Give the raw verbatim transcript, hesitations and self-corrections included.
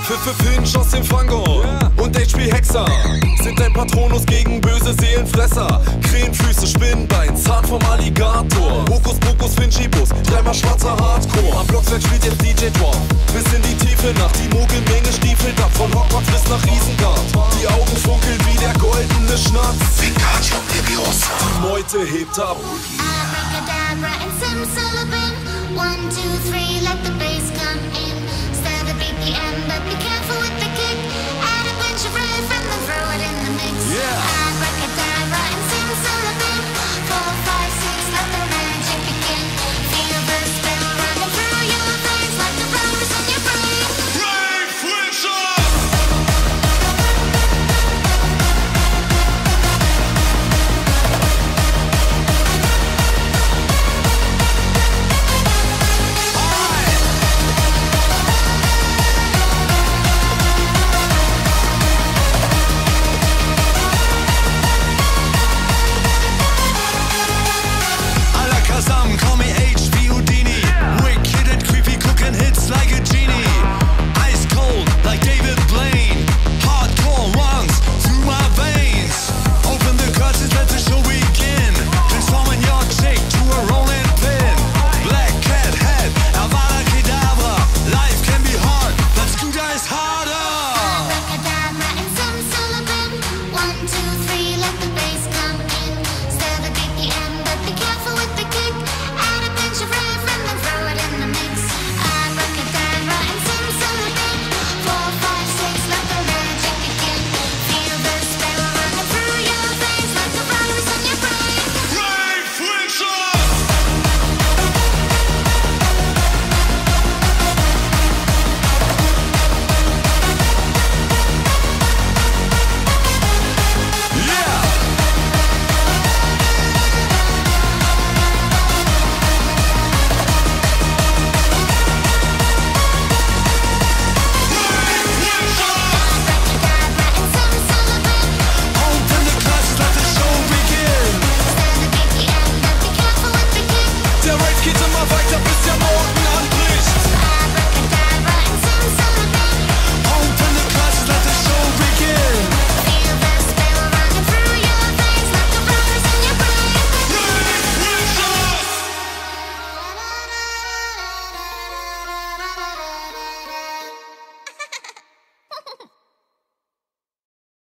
Für, für Finch aus dem Fangon und H P Hexer sind ein Patronus gegen böse Seelenfresser. Krähenfüße, Spinnbein, Zahn vom Alligator. Hokus Pokus, Finchibus, dreimal schwarzer Hardcore. Am Blocksberg spielt jetzt D J Drop bis in die tiefe Nacht. Die Mogelmenge stiefelt ab von Hogwarts bis nach Isengard. Die Augen funkeln wie der goldene Schnatz. Wingardium Leviosa. Die Meute hebt ab. Abracadabra and simsalabim. One, two, three, let the bass come in. Set the B P M, but be careful with the kick.